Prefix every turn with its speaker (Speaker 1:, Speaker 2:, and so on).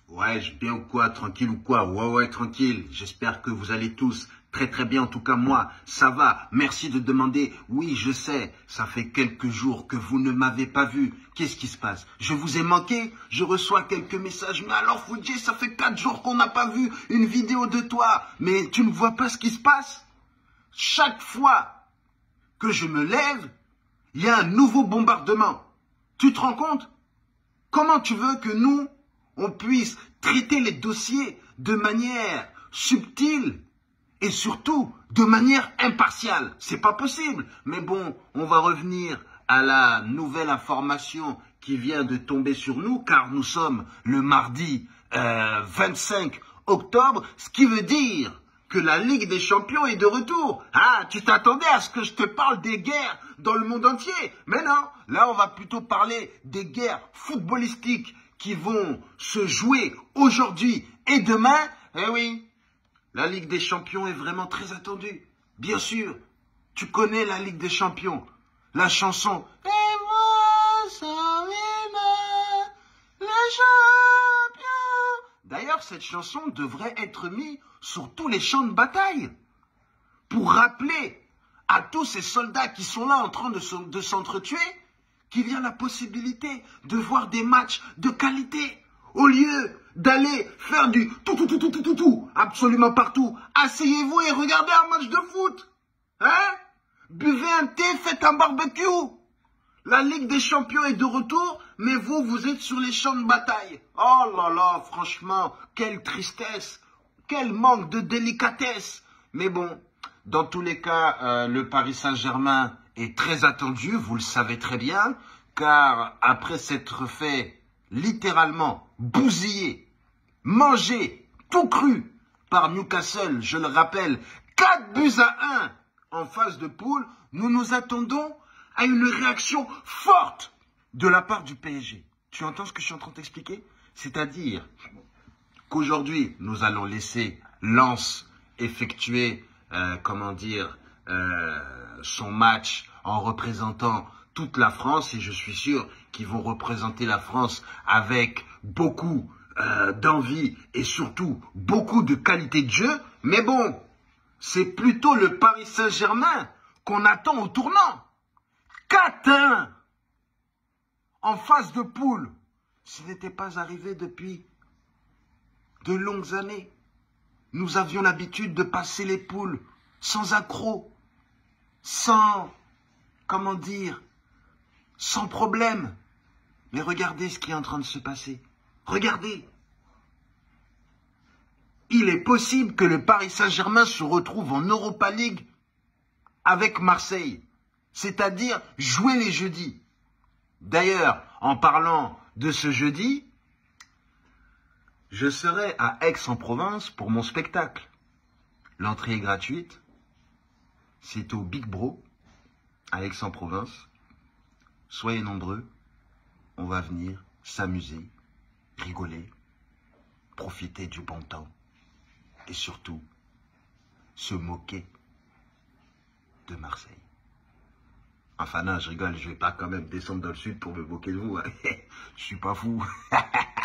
Speaker 1: Ouais, bien ou quoi? Tranquille ou quoi? Ouais, tranquille. J'espère que vous allez tous très très bien. En tout cas, moi, ça va. Merci de demander. Oui, je sais, ça fait quelques jours que vous ne m'avez pas vu. Qu'est-ce qui se passe? Je vous ai manqué? Je reçois quelques messages. Mais alors, Foudier, ça fait 4 jours qu'on n'a pas vu une vidéo de toi. Mais tu ne vois pas ce qui se passe? Chaque fois que je me lève, il y a un nouveau bombardement. Tu te rends compte? Comment tu veux que nous, on puisse traiter les dossiers de manière subtile et surtout de manière impartiale? C'est pas possible. Mais bon, on va revenir à la nouvelle information qui vient de tomber sur nous, car nous sommes le mardi 25 octobre, ce qui veut dire que la Ligue des Champions est de retour. Ah, tu t'attendais à ce que je te parle des guerres dans le monde entier? Mais non, là on va plutôt parler des guerres footballistiques qui vont se jouer aujourd'hui et demain. Eh oui, la Ligue des Champions est vraiment très attendue. Bien sûr, tu connais la Ligue des Champions, la chanson « Et moi, ça les champions ». D'ailleurs, cette chanson devrait être mise sur tous les champs de bataille pour rappeler à tous ces soldats qui sont là en train de s'entretuer qu'il y a la possibilité de voir des matchs de qualité au lieu d'aller faire du tout absolument partout. Asseyez-vous et regardez un match de foot. Hein? Buvez un thé, faites un barbecue. La Ligue des Champions est de retour, mais vous êtes sur les champs de bataille. Oh là là, franchement, quelle tristesse, quel manque de délicatesse. Mais bon, dans tous les cas, le Paris Saint-Germain est très attendu, vous le savez très bien, car après s'être fait littéralement bousiller, manger, tout cru par Newcastle, je le rappelle, 4-1 en phase de poule, nous nous attendons à une réaction forte de la part du PSG. Tu entends ce que je suis en train de t'expliquer? C'est-à-dire qu'aujourd'hui, nous allons laisser Lens effectuer, son match en représentant toute la France. Et je suis sûr qu'ils vont représenter la France avec beaucoup d'envie et surtout beaucoup de qualité de jeu. Mais bon, c'est plutôt le Paris Saint-Germain qu'on attend au tournant. 4-1 en phase de poule. Ce n'était pas arrivé depuis de longues années. Nous avions l'habitude de passer les poules sans accroc, sans problème. Mais regardez ce qui est en train de se passer. Regardez. Il est possible que le Paris Saint-Germain se retrouve en Europa League avec Marseille. C'est-à-dire jouer les jeudis. D'ailleurs, en parlant de ce jeudi, je serai à Aix-en-Provence pour mon spectacle. L'entrée est gratuite. C'est au Big Bro, à Aix-en-Provence. Soyez nombreux. On va venir s'amuser, rigoler, profiter du bon temps. Et surtout, se moquer de Marseille. Enfin non, je rigole, je vais pas quand même descendre dans le sud pour me moquer de vous. Hein. Je suis pas fou.